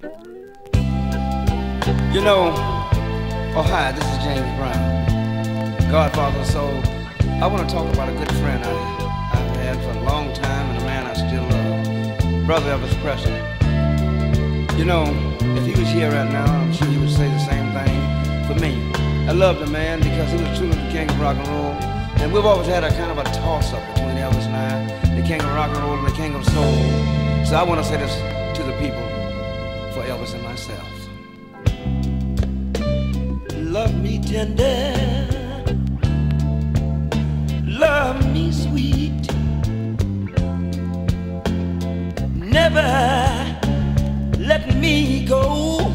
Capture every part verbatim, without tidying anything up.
You know, oh hi, this is James Brown, Godfather of Soul. I want to talk about a good friend I, I've had for a long time and a man I still love, Brother Elvis Presley. You know, if he was here right now, I'm sure he would say the same thing for me. I love the man because he was truly the king of rock and roll, and we've always had a kind of a toss-up between Elvis and I, the king of rock and roll and the king of soul. So I want to say this to the people for Elvis and myself. Love me tender, love me sweet, never let me go.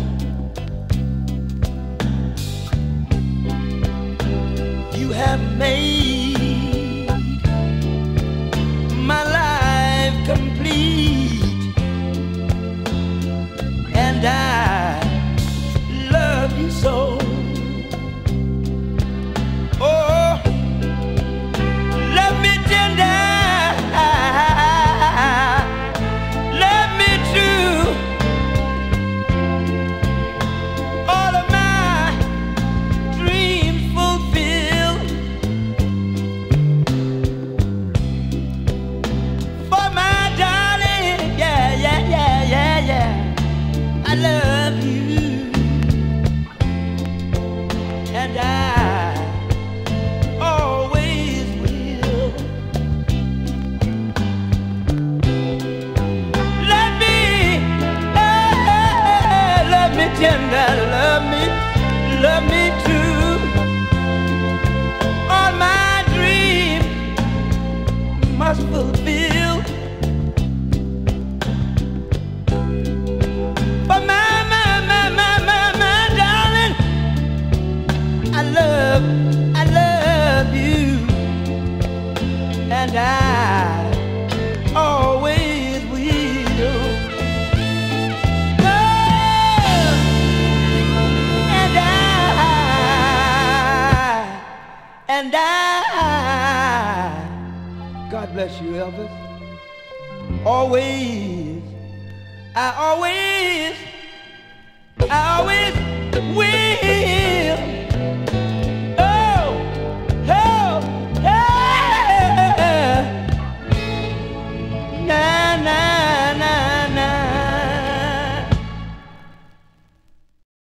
You have made my life complete, and I love you so. Oh, love me tender, love me true. All of my dreams fulfilled. For my darling, yeah, yeah, yeah, yeah, yeah, I love you, and I tender, love me, love me too. All my dreams must fulfill. But my, my, my, my, my, my darling, I love, I love you, and I always will. And I, God bless you, Elvis, always, I always, I always will.